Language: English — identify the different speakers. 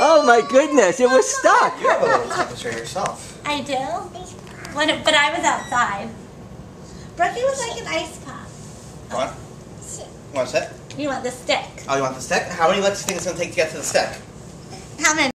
Speaker 1: Oh my goodness, it was stuck.
Speaker 2: You have a little temperature yourself.
Speaker 3: I do? But I was outside. Brookie was like an ice pop.
Speaker 2: What? You want to sit?
Speaker 3: You want the stick.
Speaker 2: Oh, you want the stick? How many licks do you think it's going to take to get to the stick?
Speaker 3: How many?